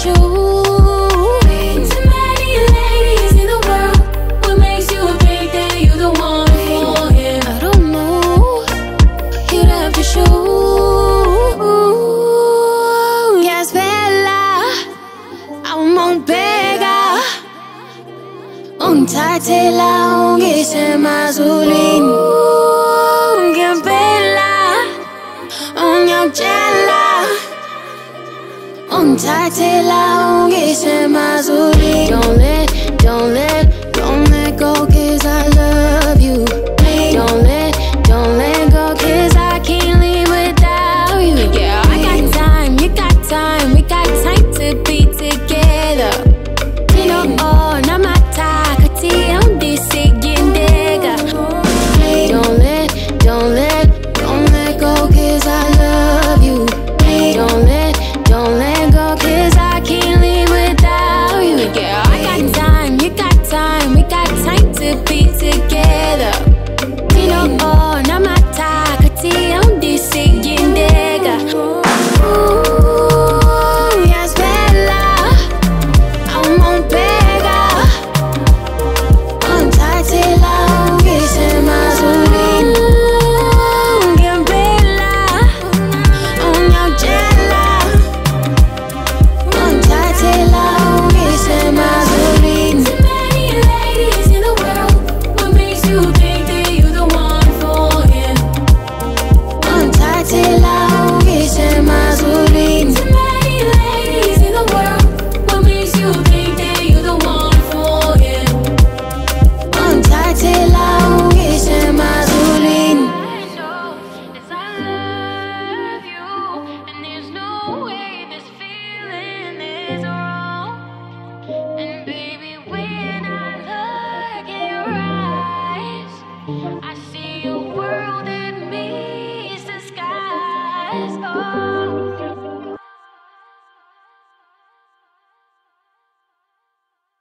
show. Too many ladies in the world. What makes you think that you're the one for him? I don't know. You'd have to show. Yes, Bella, I'm on Pega. Untatela, ungise Emazulwini. Bella, unyakutshela. Untatela, ungise Emazulwini. Don't let go, 'cause I love you. Don't let go, 'cause I can't live without you. Yeah, I got time, you got time, we got time to be together. You know all